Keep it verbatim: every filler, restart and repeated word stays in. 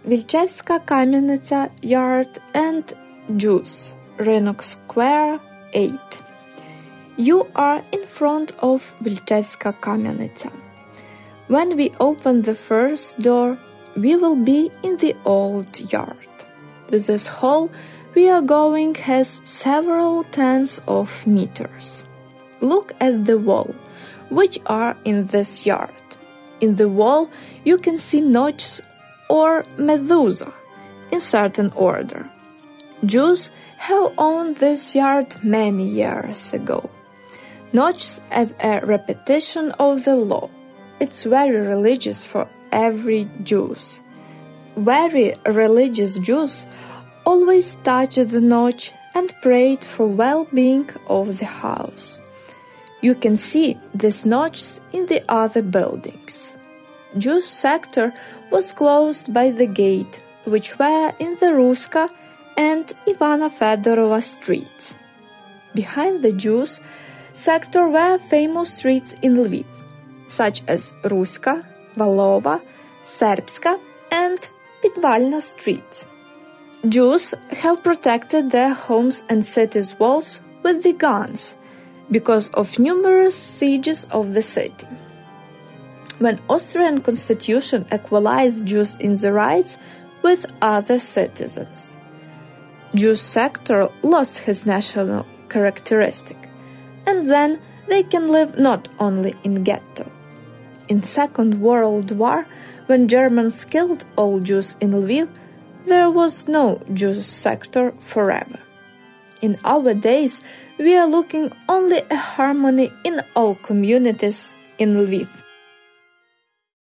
Vilchevska Kamienica Yard and Jews, Rynok Square, eight. You are in front of Vilchevska Kamienica. When we open the first door, we will be in the old yard. This hall we are going has several tens of meters. Look at the wall, which are in this yard. In the wall you can see notches or mezuzah in certain order. Jews have owned this yard many years ago. Notches as a repetition of the law. It's very religious for every Jews. Very religious Jews always touched the notch and prayed for well-being of the house. You can see these notches in the other buildings. Jews sector was closed by the gate, which were in the Ruska and Ivana Fedorova streets. Behind the Jews sector were famous streets in Lviv, such as Ruska, Valova, Serbska, and Pitvalna streets. Jews have protected their homes and cities' walls with the guns because of numerous sieges of the city. When Austrian constitution equalized Jews in the rights with other citizens, Jews sector lost his national characteristic, and then they can live not only in ghetto. In Second World War, when Germans killed all Jews in Lviv, there was no Jews sector forever. In our days, we are looking only a harmony in all communities in Lviv.